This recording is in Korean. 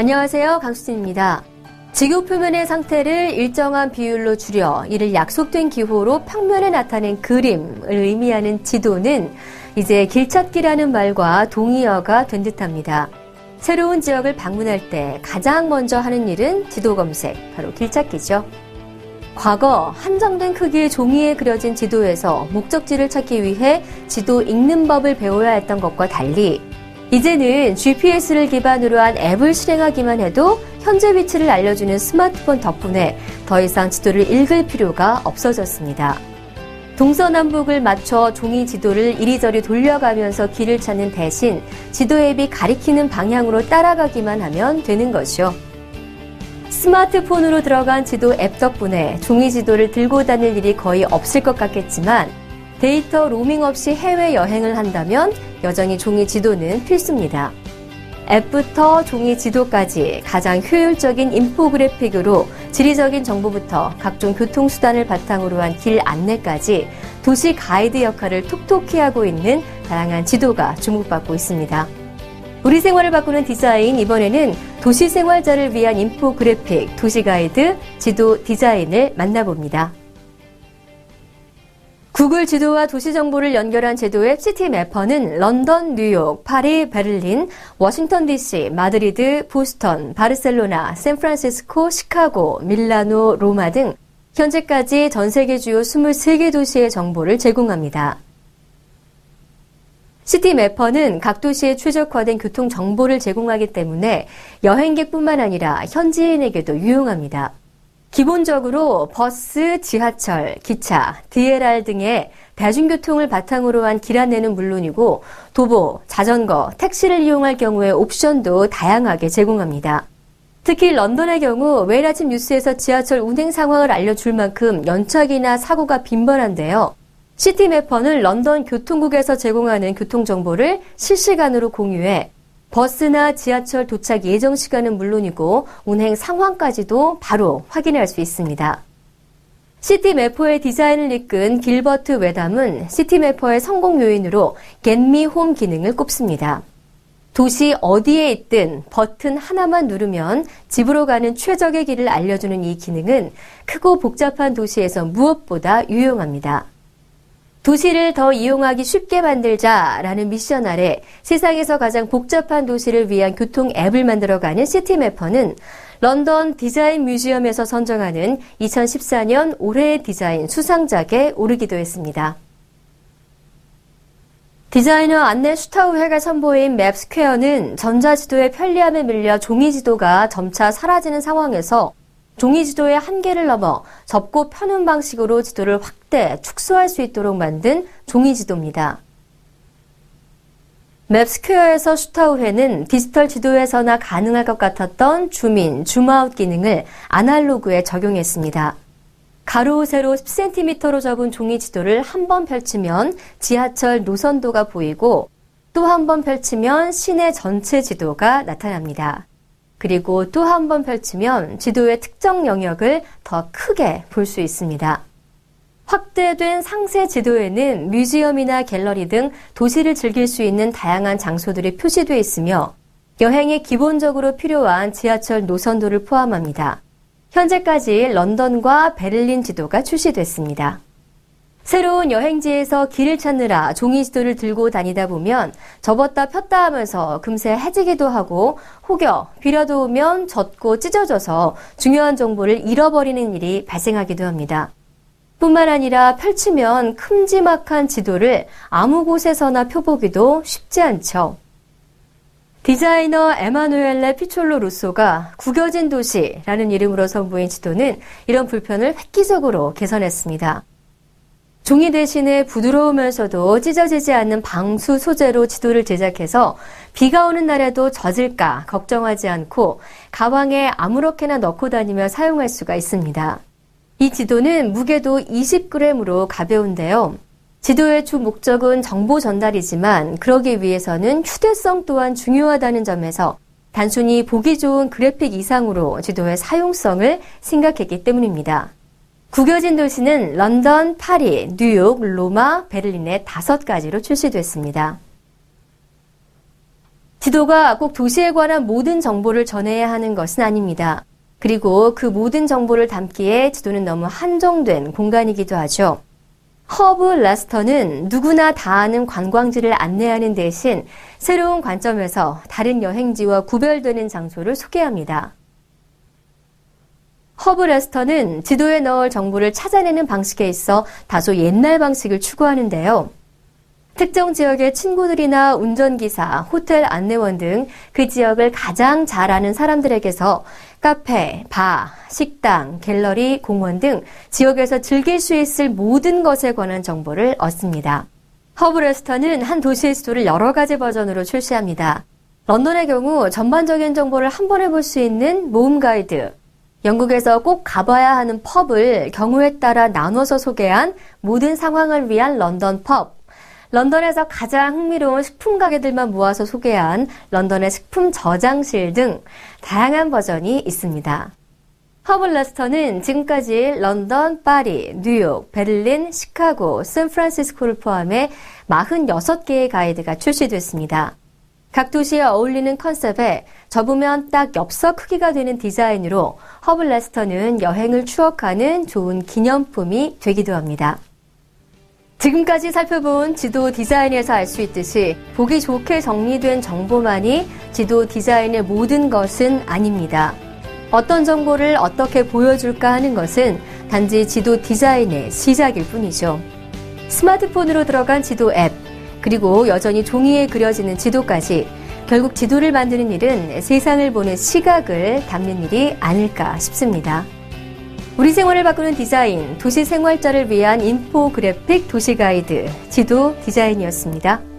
안녕하세요. 강수진입니다. 지구 표면의 상태를 일정한 비율로 줄여 이를 약속된 기호로 평면에 나타낸 그림을 의미하는 지도는 이제 길찾기라는 말과 동의어가 된 듯합니다. 새로운 지역을 방문할 때 가장 먼저 하는 일은 지도 검색, 바로 길찾기죠. 과거 한정된 크기의 종이에 그려진 지도에서 목적지를 찾기 위해 지도 읽는 법을 배워야 했던 것과 달리 이제는 GPS를 기반으로 한 앱을 실행하기만 해도 현재 위치를 알려주는 스마트폰 덕분에 더 이상 지도를 읽을 필요가 없어졌습니다. 동서남북을 맞춰 종이 지도를 이리저리 돌려가면서 길을 찾는 대신 지도 앱이 가리키는 방향으로 따라가기만 하면 되는 것이요. 스마트폰으로 들어간 지도 앱 덕분에 종이 지도를 들고 다닐 일이 거의 없을 것 같겠지만 데이터 로밍 없이 해외여행을 한다면 여전히 종이 지도는 필수입니다. 앱부터 종이 지도까지 가장 효율적인 인포그래픽으로 지리적인 정보부터 각종 교통수단을 바탕으로 한 길 안내까지 도시 가이드 역할을 톡톡히 하고 있는 다양한 지도가 주목받고 있습니다. 우리 생활을 바꾸는 디자인, 이번에는 도시 생활자를 위한 인포그래픽, 도시 가이드, 지도 디자인을 만나봅니다. 구글 지도와 도시 정보를 연결한 제도 앱 시티매퍼는 런던, 뉴욕, 파리, 베를린, 워싱턴 DC, 마드리드, 보스턴, 바르셀로나, 샌프란시스코, 시카고, 밀라노, 로마 등 현재까지 전 세계 주요 23개 도시의 정보를 제공합니다. 시티매퍼는 각 도시에 최적화된 교통 정보를 제공하기 때문에 여행객뿐만 아니라 현지인에게도 유용합니다. 기본적으로 버스, 지하철, 기차, DLR 등의 대중교통을 바탕으로 한 길 안내는 물론이고 도보, 자전거, 택시를 이용할 경우의 옵션도 다양하게 제공합니다. 특히 런던의 경우 매일 아침 뉴스에서 지하철 운행 상황을 알려줄 만큼 연착이나 사고가 빈번한데요. 시티매퍼는 런던 교통국에서 제공하는 교통정보를 실시간으로 공유해 버스나 지하철 도착 예정 시간은 물론이고 운행 상황까지도 바로 확인할 수 있습니다. 시티매퍼의 디자인을 이끈 길버트 웨담은 시티매퍼의 성공 요인으로 Get Me Home 기능을 꼽습니다. 도시 어디에 있든 버튼 하나만 누르면 집으로 가는 최적의 길을 알려주는 이 기능은 크고 복잡한 도시에서 무엇보다 유용합니다. 도시를 더 이용하기 쉽게 만들자라는 미션 아래 세상에서 가장 복잡한 도시를 위한 교통 앱을 만들어가는 시티매퍼는 런던 디자인 뮤지엄에서 선정하는 2014년 올해의 디자인 수상작에 오르기도 했습니다. 디자이너 안네 슈타우헤가 선보인 맵스퀘어는 전자지도의 편리함에 밀려 종이지도가 점차 사라지는 상황에서 종이지도의 한계를 넘어 접고 펴는 방식으로 지도를 확대, 축소할 수 있도록 만든 종이지도입니다. 맵스퀘어에서 슈타우헤는 디지털 지도에서나 가능할 것 같았던 줌인, 줌아웃 기능을 아날로그에 적용했습니다. 가로, 세로 10cm로 접은 종이지도를 한 번 펼치면 지하철 노선도가 보이고 또 한 번 펼치면 시내 전체 지도가 나타납니다. 그리고 또 한 번 펼치면 지도의 특정 영역을 더 크게 볼 수 있습니다. 확대된 상세 지도에는 뮤지엄이나 갤러리 등 도시를 즐길 수 있는 다양한 장소들이 표시되어 있으며 여행에 기본적으로 필요한 지하철 노선도를 포함합니다. 현재까지 런던과 베를린 지도가 출시됐습니다. 새로운 여행지에서 길을 찾느라 종이 지도를 들고 다니다 보면 접었다 폈다 하면서 금세 해지기도 하고 혹여 비라도 오면 젖고 찢어져서 중요한 정보를 잃어버리는 일이 발생하기도 합니다. 뿐만 아니라 펼치면 큼지막한 지도를 아무 곳에서나 펴보기도 쉽지 않죠. 디자이너 에마누엘레 피촐로 루소가 구겨진 도시라는 이름으로 선보인 지도는 이런 불편을 획기적으로 개선했습니다. 종이 대신에 부드러우면서도 찢어지지 않는 방수 소재로 지도를 제작해서 비가 오는 날에도 젖을까 걱정하지 않고 가방에 아무렇게나 넣고 다니며 사용할 수가 있습니다. 이 지도는 무게도 20g으로 가벼운데요. 지도의 주 목적은 정보 전달이지만 그러기 위해서는 휴대성 또한 중요하다는 점에서 단순히 보기 좋은 그래픽 이상으로 지도의 사용성을 생각했기 때문입니다. 구겨진 도시는 런던, 파리, 뉴욕, 로마, 베를린의 5가지로 출시됐습니다. 지도가 꼭 도시에 관한 모든 정보를 전해야 하는 것은 아닙니다. 그리고 그 모든 정보를 담기에 지도는 너무 한정된 공간이기도 하죠. 허브 레스터는 누구나 다 아는 관광지를 안내하는 대신 새로운 관점에서 다른 여행지와 구별되는 장소를 소개합니다. 허브 레스터는 지도에 넣을 정보를 찾아내는 방식에 있어 다소 옛날 방식을 추구하는데요. 특정 지역의 친구들이나 운전기사, 호텔 안내원 등 그 지역을 가장 잘 아는 사람들에게서 카페, 바, 식당, 갤러리, 공원 등 지역에서 즐길 수 있을 모든 것에 관한 정보를 얻습니다. 허브 레스터는 한 도시의 지도를 여러 가지 버전으로 출시합니다. 런던의 경우 전반적인 정보를 한 번에 볼 수 있는 모음 가이드, 영국에서 꼭 가봐야 하는 펍을 경우에 따라 나눠서 소개한 모든 상황을 위한 런던 펍, 런던에서 가장 흥미로운 식품 가게들만 모아서 소개한 런던의 식품 저장실 등 다양한 버전이 있습니다. 허브 레스터는 지금까지 런던, 파리, 뉴욕, 베를린, 시카고, 샌프란시스코를 포함해 46개의 가이드가 출시됐습니다. 각 도시에 어울리는 컨셉에 접으면 딱 엽서 크기가 되는 디자인으로 허브 레스터는 여행을 추억하는 좋은 기념품이 되기도 합니다. 지금까지 살펴본 지도 디자인에서 알 수 있듯이 보기 좋게 정리된 정보만이 지도 디자인의 모든 것은 아닙니다. 어떤 정보를 어떻게 보여줄까 하는 것은 단지 지도 디자인의 시작일 뿐이죠. 스마트폰으로 들어간 지도 앱, 그리고 여전히 종이에 그려지는 지도까지 결국 지도를 만드는 일은 세상을 보는 시각을 담는 일이 아닐까 싶습니다. 우리 생활을 바꾸는 디자인, 도시 생활자를 위한 인포그래픽 도시 가이드, 지도 디자인이었습니다.